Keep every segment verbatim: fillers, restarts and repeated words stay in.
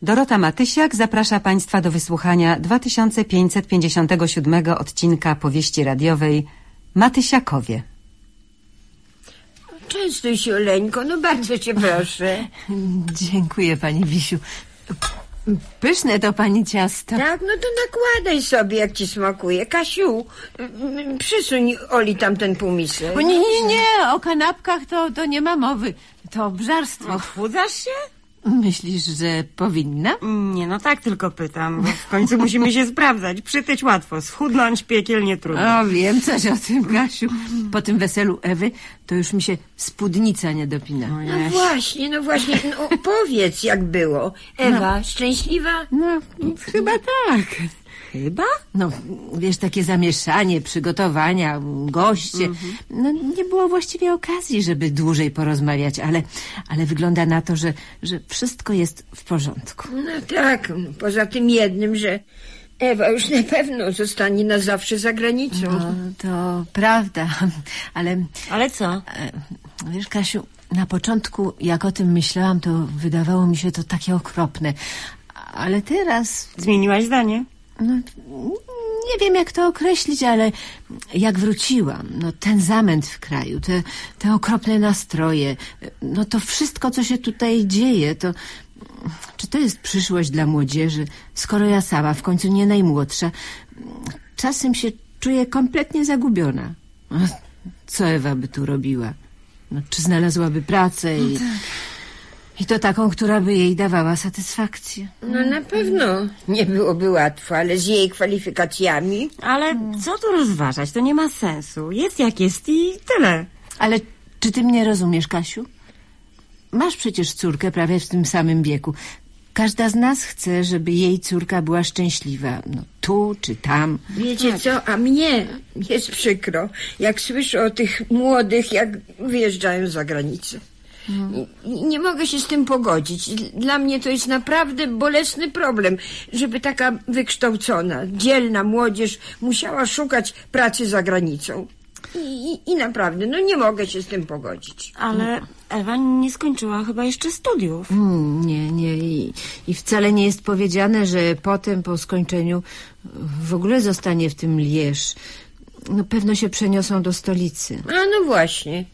Dorota Matysiak zaprasza Państwa do wysłuchania dwa tysiące pięćset pięćdziesiątego siódmego odcinka powieści radiowej Matysiakowie. Częstuj się, Oleńko, no bardzo cię proszę. Dziękuję, pani Wisiu. Pyszne to pani ciasto. Tak, no to nakładaj sobie, jak ci smakuje. Kasiu, przysuń Oli tamten półmisek. O, nie, nie, nie, o kanapkach to, to nie ma mowy. To obżarstwo. Odchudzasz się? Myślisz, że powinna? Nie, no tak tylko pytam, bo w końcu musimy się sprawdzać. Przytyć łatwo, schudnąć piekielnie trudno. O, wiem coś o tym, Kasiu. Po tym weselu Ewy to już mi się spódnica nie dopina. No właśnie, no właśnie, no powiedz, jak było. Ewa, no. Szczęśliwa? No, chyba tak. Chyba? No, wiesz, takie zamieszanie, przygotowania, goście. Mhm. No, nie było właściwie okazji, żeby dłużej porozmawiać, ale, ale wygląda na to, że, że wszystko jest w porządku. No tak, poza tym jednym, że Ewa już na pewno zostanie na zawsze za granicą. No, to prawda, ale... Ale co? Wiesz, Kasiu, na początku, jak o tym myślałam, to wydawało mi się to takie okropne. Ale teraz... Zmieniłaś zdanie? No, nie wiem, jak to określić, ale jak wróciłam, no ten zamęt w kraju, te, te okropne nastroje, no to wszystko, co się tutaj dzieje, to czy to jest przyszłość dla młodzieży, skoro ja sama, w końcu nie najmłodsza, czasem się czuję kompletnie zagubiona. Co Ewa by tu robiła? No, czy znalazłaby pracę i... I to taką, która by jej dawała satysfakcję. No na pewno nie byłoby łatwo, ale z jej kwalifikacjami... Ale co tu rozważać? To nie ma sensu. Jest jak jest i tyle. Ale czy ty mnie rozumiesz, Kasiu? Masz przecież córkę prawie w tym samym wieku. Każda z nas chce, żeby jej córka była szczęśliwa. No tu czy tam. Wiecie co, a mnie jest przykro, jak słyszę o tych młodych, jak wyjeżdżają za granicę. Hmm. Nie mogę się z tym pogodzić. Dla mnie to jest naprawdę bolesny problem, żeby taka wykształcona, dzielna młodzież musiała szukać pracy za granicą. I, i, i naprawdę, no nie mogę się z tym pogodzić. Ale Ewa nie skończyła chyba jeszcze studiów. Hmm, nie, nie. I, I wcale nie jest powiedziane, że potem, po skończeniu, w ogóle zostanie w tym Lierz. No pewno się przeniosą do stolicy. A no właśnie.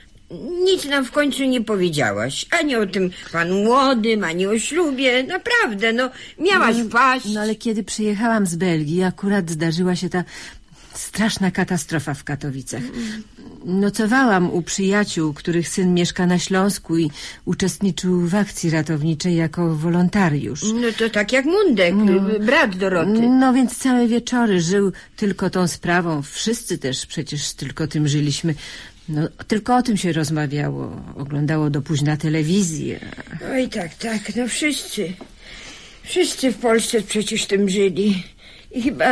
Nic nam w końcu nie powiedziałaś. Ani o tym panu młodym, ani o ślubie. Naprawdę, no miałaś no, paść. No ale kiedy przyjechałam z Belgii, akurat zdarzyła się ta straszna katastrofa w Katowicach. Nocowałam u przyjaciół, których syn mieszka na Śląsku i uczestniczył w akcji ratowniczej jako wolontariusz. No to tak jak Mundek, no, brat Doroty. No więc całe wieczory żył tylko tą sprawą. Wszyscy też przecież tylko tym żyliśmy. No, tylko o tym się rozmawiało, oglądało do późna telewizję. Oj, tak, tak, no wszyscy. Wszyscy w Polsce przecież tym żyli. I chyba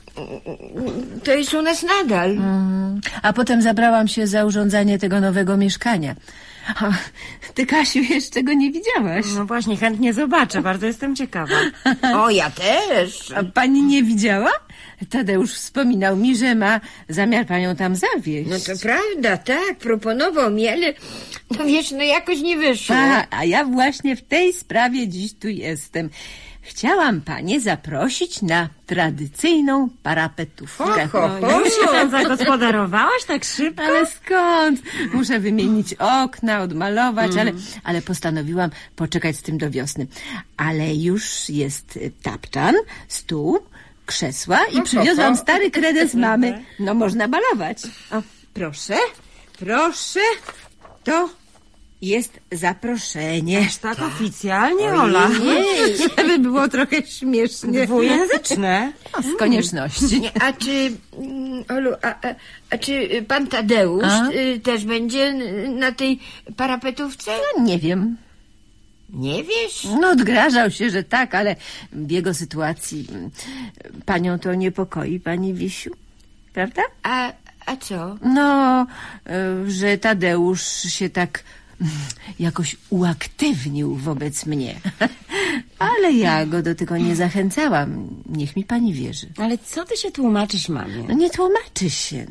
to jest u nas nadal. Mm. A potem zabrałam się za urządzanie tego nowego mieszkania. A, ty, Kasiu, jeszcze go nie widziałaś. No właśnie, chętnie zobaczę, bardzo jestem ciekawa. O, ja też. A pani nie widziała? Tadeusz wspominał mi, że ma zamiar panią tam zawieźć. No to prawda, tak, proponował mi, ale no wiesz, no jakoś nie wyszło. A, a ja właśnie w tej sprawie dziś tu jestem. Chciałam panie zaprosić na tradycyjną parapetówkę. Ho, ho, ho. Już się tam zagospodarowałaś tak szybko? Ale skąd? Muszę wymienić okna, odmalować, mm. ale, ale postanowiłam poczekać z tym do wiosny. Ale już jest tapczan, stół, krzesła i przywiozłam stary kredens mamy. No można balować. O, proszę, proszę, to jest zaproszenie. Aż tak oficjalnie, Ola? Nie, żeby było trochę śmiesznie. Dwujęzyczne. No, z konieczności. Nie, a czy, Olu, a, a, a czy pan Tadeusz a? też będzie na tej parapetówce? No, nie wiem. Nie wiesz? No, odgrażał się, że tak, ale w jego sytuacji panią to niepokoi, pani Wisiu, prawda? A, a co? No, że Tadeusz się tak jakoś uaktywnił wobec mnie. Ale ja go do tego nie zachęcałam. Niech mi pani wierzy. Ale co ty się tłumaczysz, mamie? No nie tłumaczy się.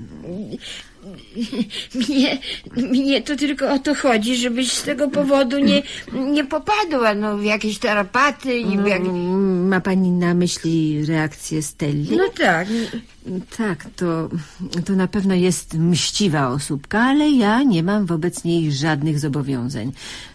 Mnie, mnie to tylko o to chodzi, żebyś z tego powodu nie, nie popadła no, w jakieś tarapaty i w jak... Ma pani na myśli reakcję Stelli? No tak. Tak, to, to na pewno jest mściwa osóbka, ale ja nie mam wobec niej żadnych zobowiązań.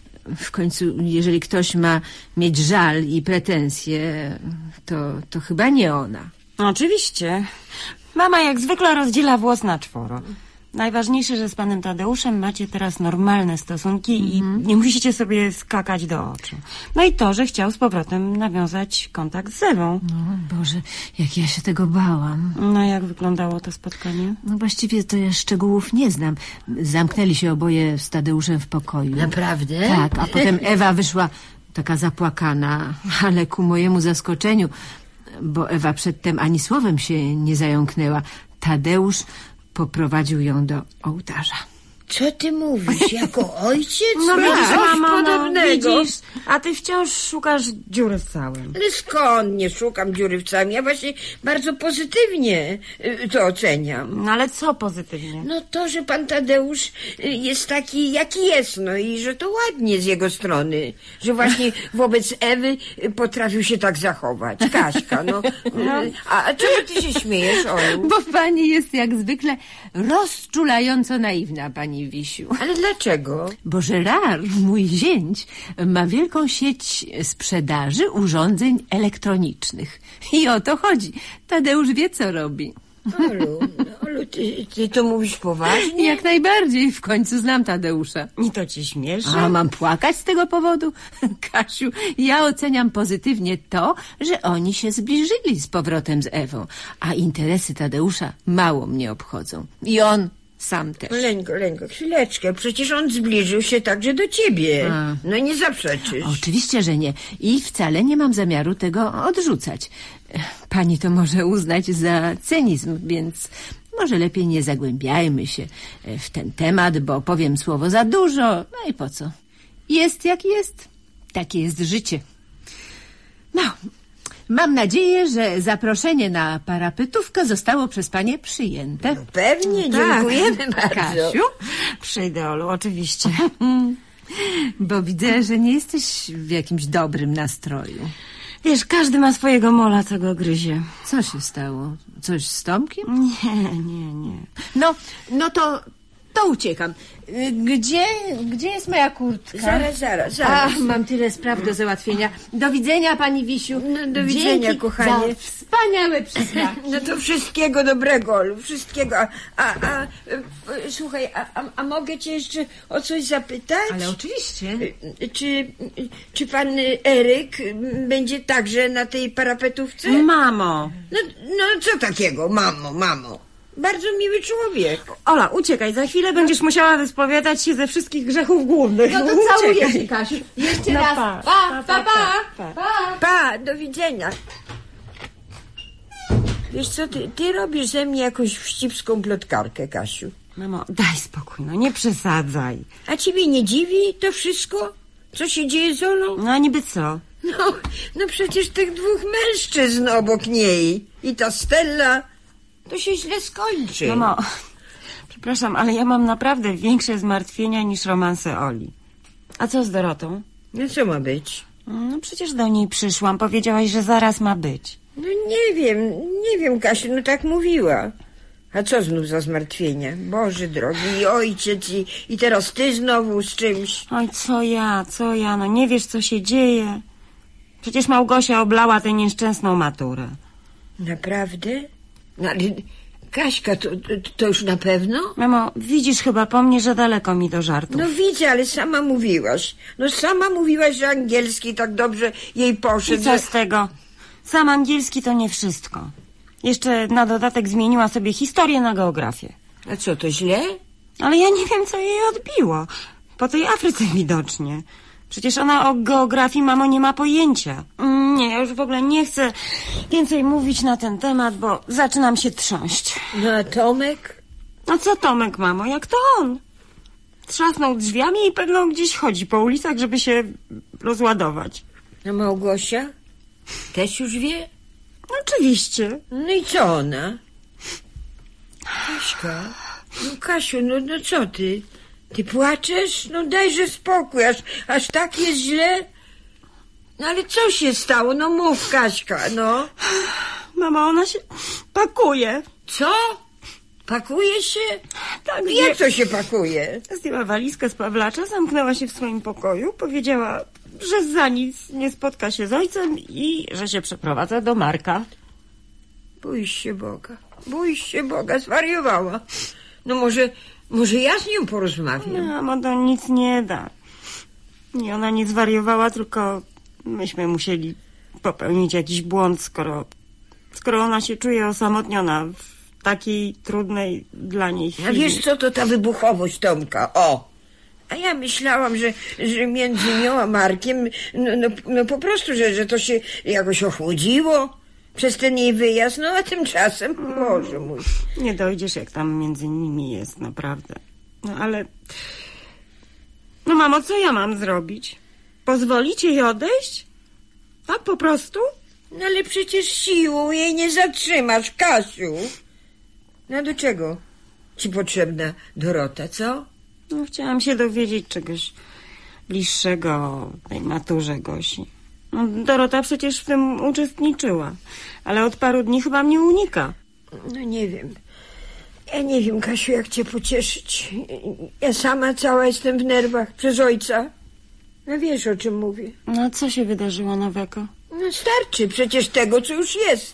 W końcu, jeżeli ktoś ma mieć żal i pretensje, to, to chyba nie ona. No, oczywiście. Mama jak zwykle rozdziela włos na czworo. Najważniejsze, że z panem Tadeuszem macie teraz normalne stosunki mm-hmm. i nie musicie sobie skakać do oczu. No i to, że chciał z powrotem nawiązać kontakt z Ewą. No Boże, jak ja się tego bałam. No jak wyglądało to spotkanie? No właściwie to ja szczegółów nie znam. Zamknęli się oboje z Tadeuszem w pokoju. Naprawdę? Tak, a potem Ewa wyszła taka zapłakana, ale ku mojemu zaskoczeniu, bo Ewa przedtem ani słowem się nie zająknęła, Tadeusz poprowadził ją do ołtarza. Co ty mówisz? Jako ojciec? No Coś widzisz, mamo, no, podobnego. widzisz, a ty wciąż szukasz dziury w całym. Ale skąd nie szukam dziury w całym? Ja właśnie bardzo pozytywnie y, to oceniam. No ale co pozytywnie? No to, że pan Tadeusz y, jest taki, jaki jest, no i że to ładnie z jego strony, że właśnie wobec Ewy y, potrafił się tak zachować. Kaśka, no. Y, a, a czemu ty się śmiejesz, Olu? Bo pani jest jak zwykle rozczulająco naiwna, pani Wisiu. Ale dlaczego? Bo Gerard, mój zięć, ma wielką sieć sprzedaży urządzeń elektronicznych. I o to chodzi. Tadeusz wie, co robi. Olu, Olu ty, ty to mówisz poważnie? Jak najbardziej. W końcu znam Tadeusza. I to cię śmieszy? A mam płakać z tego powodu? Kasiu, ja oceniam pozytywnie to, że oni się zbliżyli z powrotem z Ewą, a interesy Tadeusza mało mnie obchodzą. I on sam też. Leńko, Leńko, chwileczkę. Przecież on zbliżył się także do ciebie. A. No nie zaprzeczysz. Oczywiście, że nie. I wcale nie mam zamiaru tego odrzucać. Pani to może uznać za cynizm, więc może lepiej nie zagłębiajmy się w ten temat, bo powiem słowo za dużo. No i po co? Jest jak jest. Takie jest życie. No, mam nadzieję, że zaproszenie na parapetówkę zostało przez panie przyjęte. No pewnie, dziękujemy bardzo. Kasiu? Przyjdę, Olu, oczywiście. Bo widzę, że nie jesteś w jakimś dobrym nastroju. Wiesz, każdy ma swojego mola, co go gryzie. Co się stało? Coś z Tomkiem? Nie, nie, nie. No, no to, to uciekam. Y, Gdzie, gdzie jest moja kurtka? Zaraz, zaraz, zaraz. Ach, mam tyle spraw do załatwienia. Do widzenia, pani Wisiu. No, do widzenia, Dzięki kochanie. za wspaniałe przysłanki. No to wszystkiego dobrego, Olu, wszystkiego. A, a, a e, słuchaj, a, a, a mogę cię jeszcze o coś zapytać? Ale oczywiście. E, Czy, czy pan Eryk będzie także na tej parapetówce? Mamo! No, no co takiego, mamo, mamo? Bardzo miły człowiek. Ola, uciekaj, za chwilę będziesz musiała wyspowiadać się ze wszystkich grzechów głównych. No to całuję cię, Kasiu. Jeszcze No raz. pa. Pa, pa, pa. Pa. pa. Pa, do widzenia. Wiesz co, ty, ty robisz ze mnie jakąś wścibską plotkarkę, Kasiu. Mamo, daj spokój, no nie przesadzaj. A ciebie nie dziwi to wszystko? Co się dzieje z Olą? No a niby co? No, no przecież tych dwóch mężczyzn obok niej i ta Stella, to się źle skończy. Mamo, przepraszam, ale ja mam naprawdę większe zmartwienia niż romanse Oli. A co z Dorotą? No co ma być? No przecież do niej przyszłam, powiedziałaś, że zaraz ma być. No nie wiem, nie wiem, Kasiu, no tak mówiła. A co znów za zmartwienia? Boże drogi, i ojciec, i, i teraz ty znowu z czymś. Oj, co ja, co ja, no nie wiesz, co się dzieje. Przecież Małgosia oblała tę nieszczęsną maturę. Naprawdę? No, ale Kaśka, to, to, to już na pewno? Mamo, widzisz chyba po mnie, że daleko mi do żartów. No widzę, ale sama mówiłaś. No sama mówiłaś, że angielski tak dobrze jej poszedł. I co że... z tego? Sam angielski to nie wszystko. Jeszcze na dodatek zmieniła sobie historię na geografię. A co, to źle? Ale ja nie wiem, co jej odbiło. Po tej Afryce widocznie. Przecież ona o geografii, mamo, nie ma pojęcia. Mm, Nie, ja już w ogóle nie chcę więcej mówić na ten temat, bo zaczynam się trząść. No a Tomek? A co Tomek, mamo? Jak to on? Trzasnął drzwiami i pewno gdzieś chodzi po ulicach, żeby się rozładować. A Małgosia? Też już wie? Oczywiście. No i co ona? Kaśka, no Kasiu, no, no co ty? Ty płaczesz? No dajże spokój, aż, aż tak jest źle? No ale co się stało? No mów, Kaśka, no. Mama, ona się pakuje. Co? Pakuje się? Tak, Jak to się pakuje? Zdjęła walizkę z Pawlacza, zamknęła się w swoim pokoju, powiedziała, że za nic nie spotka się z ojcem i że się przeprowadza do Marka. Bój się Boga, bój się Boga, zwariowała. No może, może ja z nią porozmawiam. Mamo, to nic nie da. Nie, ona nie zwariowała, tylko myśmy musieli popełnić jakiś błąd, skoro, skoro ona się czuje osamotniona w takiej trudnej dla niej chwili. A wiesz co, to ta wybuchowość Tomka, o! A ja myślałam, że, że między nią a Markiem, no, no, no po prostu, że, że to się jakoś ochłodziło przez ten jej wyjazd, no a tymczasem, Boże mój. Nie dojdziesz, jak tam między nimi jest, naprawdę. No ale... No mamo, co ja mam zrobić? Pozwolić jej odejść? Tak po prostu? No ale przecież siłą jej nie zatrzymasz, Kasiu. No do czego ci potrzebna Dorota, co? No, chciałam się dowiedzieć czegoś bliższego o tej maturze Gosi. No, Dorota przecież w tym uczestniczyła, ale od paru dni chyba mnie unika. No nie wiem. Ja nie wiem, Kasiu, jak cię pocieszyć. Ja sama cała jestem w nerwach przez ojca. No wiesz, o czym mówię. No co się wydarzyło nowego? No starczy przecież tego, co już jest.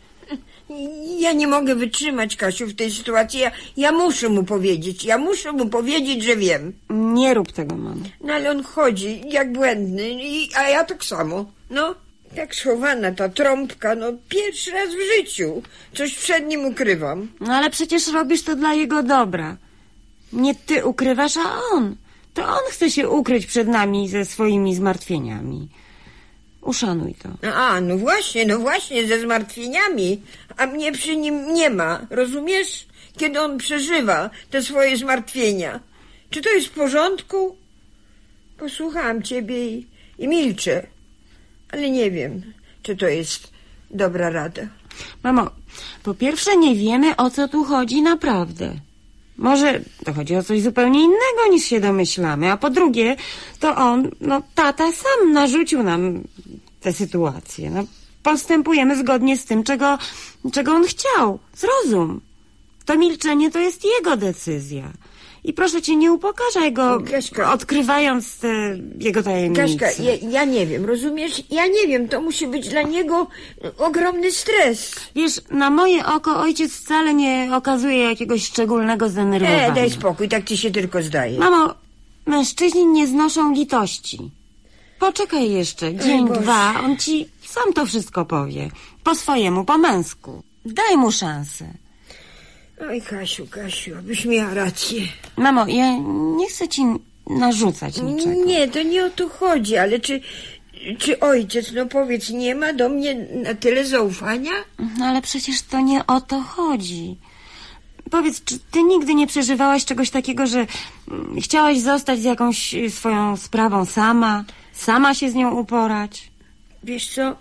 Ja nie mogę wytrzymać, Kasiu, w tej sytuacji. Ja, ja muszę mu powiedzieć. Ja muszę mu powiedzieć, że wiem. Nie rób tego, mamo. No ale on chodzi jak błędny, i, a ja tak samo. No, tak schowana ta trąbka, no pierwszy raz w życiu. Coś przed nim ukrywam. No ale przecież robisz to dla jego dobra. Nie ty ukrywasz, a on. To on chce się ukryć przed nami ze swoimi zmartwieniami. Uszanuj to. A, no właśnie, no właśnie, ze zmartwieniami. A mnie przy nim nie ma, rozumiesz? Kiedy on przeżywa te swoje zmartwienia. Czy to jest w porządku? Posłuchałam ciebie i, i milczę. Ale nie wiem, czy to jest dobra rada. Mamo, po pierwsze nie wiemy, o co tu chodzi naprawdę. Może to chodzi o coś zupełnie innego, niż się domyślamy. A po drugie, to on, no tata sam narzucił nam tę sytuację. No, postępujemy zgodnie z tym, czego, czego on chciał. Zrozum. To milczenie to jest jego decyzja. I proszę cię, nie upokarzaj go, Kaśka, odkrywając te jego tajemnice. Kaśka, ja, ja nie wiem, rozumiesz? Ja nie wiem, to musi być dla niego ogromny stres. Wiesz, na moje oko ojciec wcale nie okazuje jakiegoś szczególnego zdenerwowania. E, daj spokój, tak ci się tylko zdaje. Mamo, mężczyźni nie znoszą litości. Poczekaj jeszcze, dzień, Boże. dwa, on ci sam to wszystko powie. Po swojemu, po męsku. Daj mu szansę. Oj, Kasiu, Kasiu, abyś miała rację. Mamo, ja nie chcę ci narzucać niczego. Nie, to nie o to chodzi, ale czy, czy ojciec, no powiedz, nie ma do mnie na tyle zaufania? No ale przecież to nie o to chodzi. Powiedz, czy ty nigdy nie przeżywałaś czegoś takiego, że mm, chciałaś zostać z jakąś y, swoją sprawą sama? Sama się z nią uporać? Wiesz co,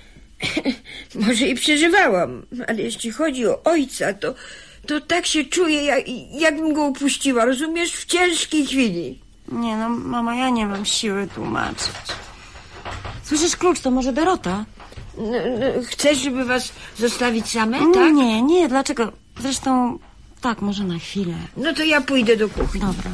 może i przeżywałam, ale jeśli chodzi o ojca, to, to tak się czuję, jak, jakbym go upuściła, rozumiesz, w ciężkiej chwili. Nie no, mama, ja nie mam siły tłumaczyć. Słyszysz klucz, to może Dorota? No, no, chcesz, żeby was zostawić same, Nie, tak? nie, nie, dlaczego? Zresztą, tak, może na chwilę. No to ja pójdę do kuchni. Dobra.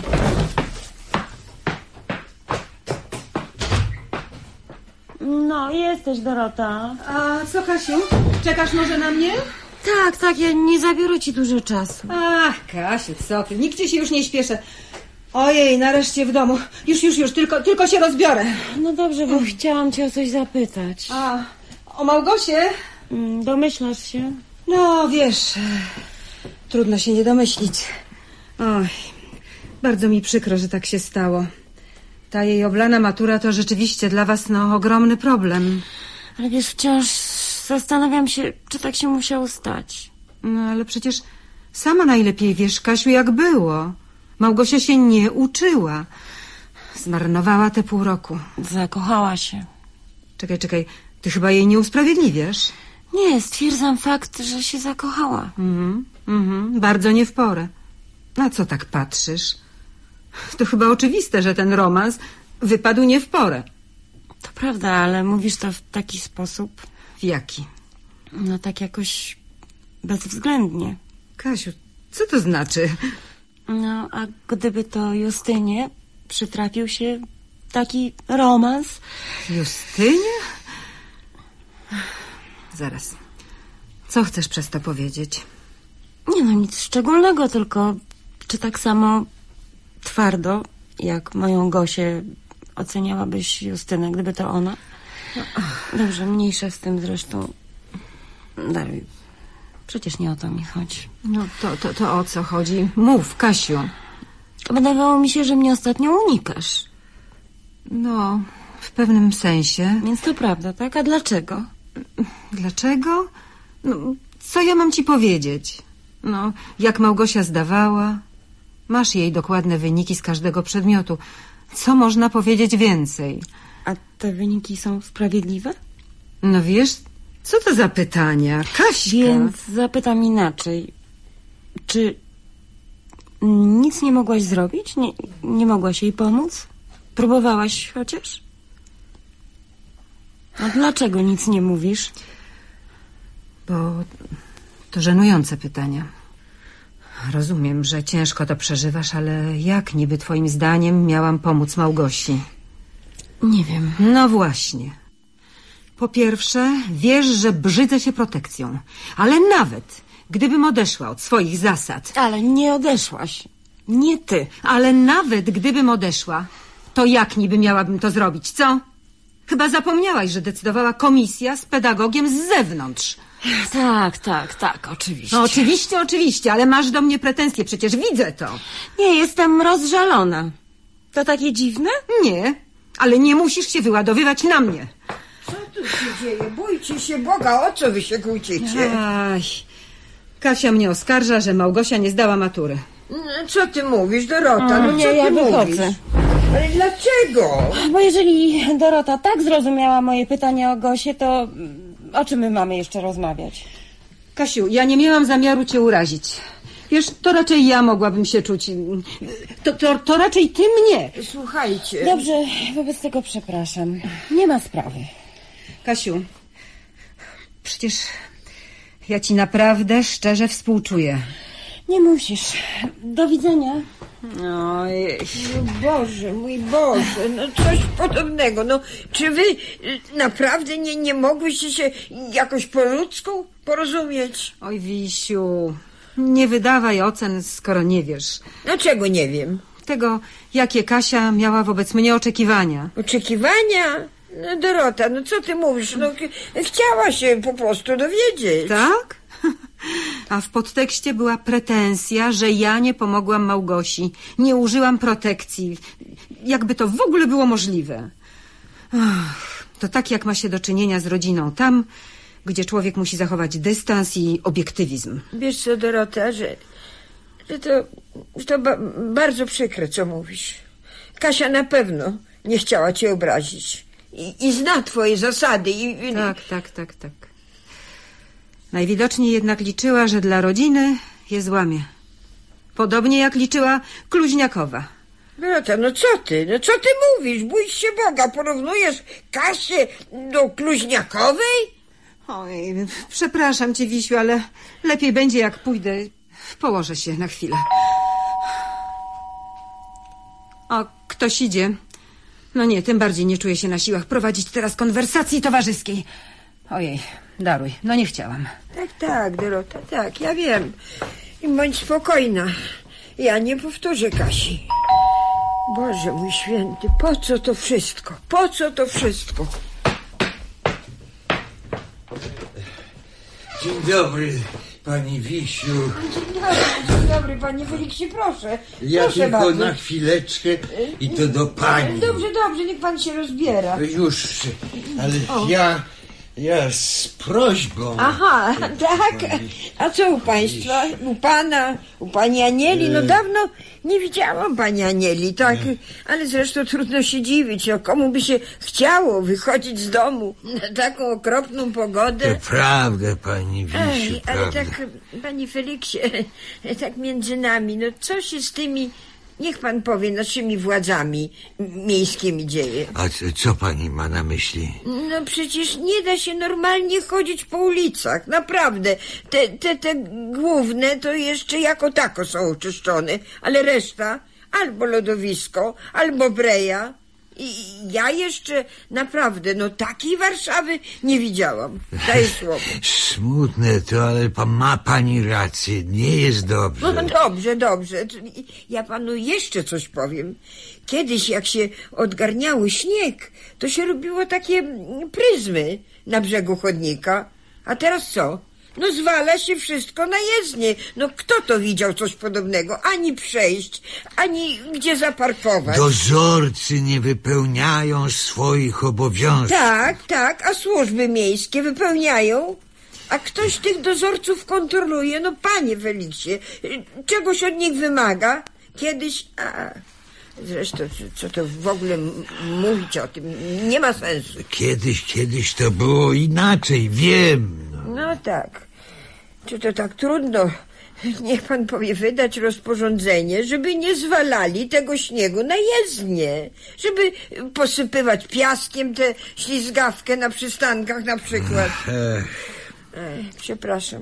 No, jesteś, Dorota. A co, Kasiu? Czekasz może na mnie? Tak, tak, ja nie zabiorę ci dużo czasu. Ach, Kasiu, co ty? Nigdzie się już nie śpieszę. Ojej, nareszcie w domu. Już, już, już, tylko, tylko się rozbiorę. No dobrze, bo chciałam cię o coś zapytać. A, o Małgosię? Mm, Domyślasz się? No, wiesz, trudno się nie domyślić. Oj, bardzo mi przykro, że tak się stało. Ta jej oblana matura to rzeczywiście dla was, no, ogromny problem. Ale wiesz, wciąż zastanawiam się, czy tak się musiało stać. No, ale przecież sama najlepiej wiesz, Kasiu, jak było. Małgosia się nie uczyła. Zmarnowała te pół roku. Zakochała się. Czekaj, czekaj, ty chyba jej nie usprawiedliwiasz? Nie, stwierdzam fakt, że się zakochała. Mhm, mhm, bardzo nie w porę. Na co tak patrzysz? To chyba oczywiste, że ten romans wypadł nie w porę. To prawda, ale mówisz to w taki sposób, W jaki? no tak jakoś bezwzględnie. Kasiu, co to znaczy? No, a gdyby to Justynie przytrafił się taki romans? Justynie? Zaraz. Co chcesz przez to powiedzieć? Nie no, nic szczególnego, tylko czy tak samo twardo, jak moją Gosię, oceniałabyś Justynę, gdyby to ona? Dobrze, mniejsza z tym zresztą. Daruj, przecież nie o to mi chodzi. No to, to, to o co chodzi? Mów, Kasiu. Wydawało mi się, że mnie ostatnio unikasz. No, w pewnym sensie. Więc to prawda, tak? A dlaczego? Dlaczego? No, co ja mam ci powiedzieć? No, jak Małgosia zdawała, masz jej dokładne wyniki z każdego przedmiotu. Co można powiedzieć więcej? A te wyniki są sprawiedliwe? No wiesz, co to za pytania? Kaśka! Więc zapytam inaczej. Czy nic nie mogłaś zrobić? Nie, nie mogłaś jej pomóc? Próbowałaś chociaż? A dlaczego nic nie mówisz? Bo to żenujące pytania. Rozumiem, że ciężko to przeżywasz, ale jak niby twoim zdaniem miałam pomóc Małgosi? Nie wiem. No właśnie. Po pierwsze, wiesz, że brzydzę się protekcją. Ale nawet gdybym odeszła od swoich zasad... Ale nie odeszłaś. Nie ty. Ale nawet gdybym odeszła, to jak niby miałabym to zrobić, co? Chyba zapomniałaś, że decydowała komisja z pedagogiem z zewnątrz. Tak, tak, tak, oczywiście. No oczywiście, oczywiście, ale masz do mnie pretensje, przecież widzę to. Nie, jestem rozżalona. To takie dziwne? Nie, ale nie musisz się wyładowywać na mnie. Co tu się dzieje? Bójcie się Boga, o co wy się kłócicie? Aj, Kasia mnie oskarża, że Małgosia nie zdała matury. No, co ty mówisz, Dorota? No nie, co ty ja mówisz? wychodzę. Ale dlaczego? Bo jeżeli Dorota tak zrozumiała moje pytanie o Gosię, to o czym my mamy jeszcze rozmawiać? Kasiu, ja nie miałam zamiaru cię urazić. Wiesz, to raczej ja mogłabym się czuć... To, to, to raczej ty mnie. Słuchajcie. Dobrze, wobec tego przepraszam. Nie ma sprawy. Kasiu, przecież ja ci naprawdę szczerze współczuję. Nie musisz. Do widzenia. Ojej. No Boże, mój Boże, no coś podobnego. No, czy wy y, naprawdę nie, nie mogłyście się jakoś po ludzku porozumieć? Oj, Wisiu, nie wydawaj ocen, skoro nie wiesz. No czego nie wiem? Tego, jakie Kasia miała wobec mnie oczekiwania. Oczekiwania? No Dorota, no co ty mówisz? No ch- chciała się po prostu dowiedzieć. Tak? A w podtekście była pretensja, że ja nie pomogłam Małgosi. Nie użyłam protekcji. Jakby to w ogóle było możliwe. Ach, to tak jak ma się do czynienia z rodziną tam, gdzie człowiek musi zachować dystans i obiektywizm. Wiesz co, Dorota, że, że to, że to ba- bardzo przykre, co mówisz. Kasia na pewno nie chciała cię obrazić. I, i zna twoje zasady. I, i... Tak, tak, tak, tak. Najwidoczniej jednak liczyła, że dla rodziny je złamie. Podobnie jak liczyła Kluźniakowa. Dorota, no co ty? No co ty mówisz? Bój się Boga. Porównujesz Kasię do Kluźniakowej? Oj, przepraszam cię, Wisiu, ale lepiej będzie, jak pójdę. Położę się na chwilę. O, ktoś idzie. No nie, tym bardziej nie czuję się na siłach prowadzić teraz konwersacji towarzyskiej. Ojej, daruj, no nie chciałam. Tak, tak, Dorota, tak, ja wiem. I bądź spokojna. Ja nie powtórzę Kasi. Boże mój święty, po co to wszystko? Po co to wszystko? Dzień dobry, pani Wisiu. Dzień dobry, dzień dobry, panie Feliksie, proszę. Ja proszę tylko bardzo. na chwileczkę i to do pani. Dobrze, dobrze, niech pan się rozbiera. Już, ale ja Ja z prośbą. Aha, tak. A co u państwa? U pana? U pani Anieli? No dawno nie widziałam pani Anieli, tak. Ale zresztą trudno się dziwić. No, komu by się chciało wychodzić z domu na taką okropną pogodę? To prawda, pani Wisiu, Ej, ale prawda. tak, panie Feliksie, tak między nami, no co się z tymi, niech pan powie, naszymi władzami miejskimi dzieje? A co, co pani ma na myśli? No przecież nie da się normalnie chodzić po ulicach, naprawdę. Te, te, te główne to jeszcze jako tako są oczyszczone, ale reszta albo lodowisko, albo breja. I ja jeszcze naprawdę, no takiej Warszawy nie widziałam. Daję słowo. Smutne to, ale pa, ma pani rację, nie jest dobrze. No dobrze, dobrze. Ja panu jeszcze coś powiem. Kiedyś jak się odgarniało śnieg, to się robiło takie pryzmy na brzegu chodnika. A teraz co? No zwala się wszystko na jezdnię. No kto to widział coś podobnego? Ani przejść, ani gdzie zaparkować. Dozorcy nie wypełniają swoich obowiązków. Tak, tak, a służby miejskie wypełniają. A ktoś tych dozorców kontroluje. No panie Feliksie, czegoś od nich wymaga. Kiedyś... A, zresztą, co to w ogóle m- mówić o tym? Nie ma sensu. Kiedyś, kiedyś to było inaczej, wiem. No. No tak. Czy to tak trudno? Niech pan powie, wydać rozporządzenie, żeby nie zwalali tego śniegu na jezdnię. Żeby posypywać piaskiem tę ślizgawkę na przystankach na przykład. Ech, Ej, przepraszam.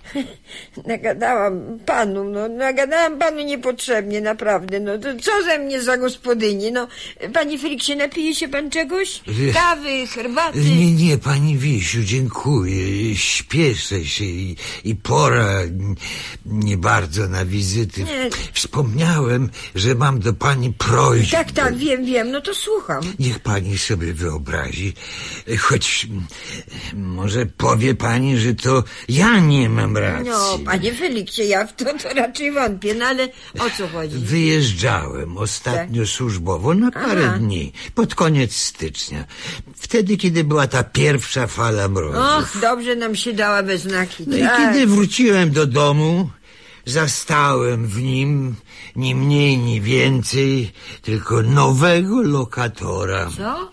Nagadałam panu, no nagadałam panu niepotrzebnie, naprawdę. No to co ze mnie za gospodyni? No, panie Feliksie, napije się pan czegoś? Kawy, herbaty? nie, nie, pani Wisiu, dziękuję. Śpieszę się i, i pora nie bardzo na wizyty. Nie. Wspomniałem, że mam do pani prośbę. Tak, tak, wiem, wiem, no to słucham. Niech pani sobie wyobrazi, choć może powie pani, że to ja nie mam racji. No, panie Feliksie, ja w to, to raczej wątpię, no ale o co chodzi? Wyjeżdżałem ostatnio służbowo na parę Aha. dni, pod koniec stycznia. Wtedy, kiedy była ta pierwsza fala mrozów. Och, dobrze nam się dała we znaki. No i Tak. kiedy wróciłem do domu, zastałem w nim ni mniej, ni więcej, tylko nowego lokatora. Co?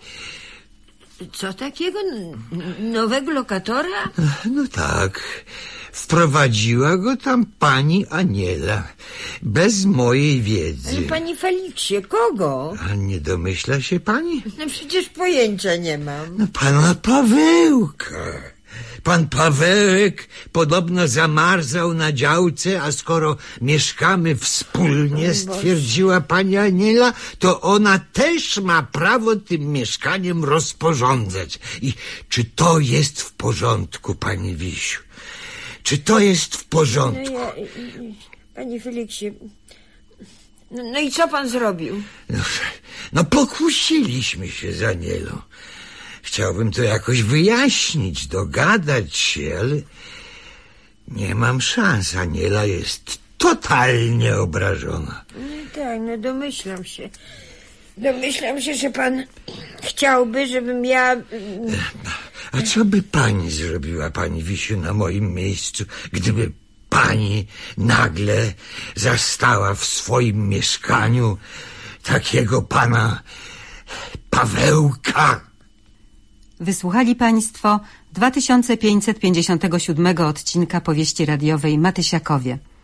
Co takiego? N- nowego lokatora? No tak, wprowadziła go tam pani Aniela, bez mojej wiedzy. Ale panie Feliksie, kogo? A nie domyśla się pani? No przecież pojęcia nie mam. No pana Pawełka. Pan Pawełek podobno zamarzał na działce, a skoro mieszkamy wspólnie, stwierdziła pani Aniela, to ona też ma prawo tym mieszkaniem rozporządzać. I czy to jest w porządku, pani Wisiu? Czy to jest w porządku? No ja, panie Feliksie, no, no i co pan zrobił? No, no pokłóciliśmy się z Anielą. Chciałbym to jakoś wyjaśnić, dogadać się, ale nie mam szans. Aniela jest totalnie obrażona. No tak, no domyślam się. Domyślam się, że pan chciałby, żebym ja... A co by pani zrobiła, pani Wisiu, na moim miejscu, gdyby pani nagle zastała w swoim mieszkaniu takiego pana Pawełka? Wysłuchali Państwo dwa tysiące pięćset pięćdziesiątego siódmego odcinka powieści radiowej Matysiakowie.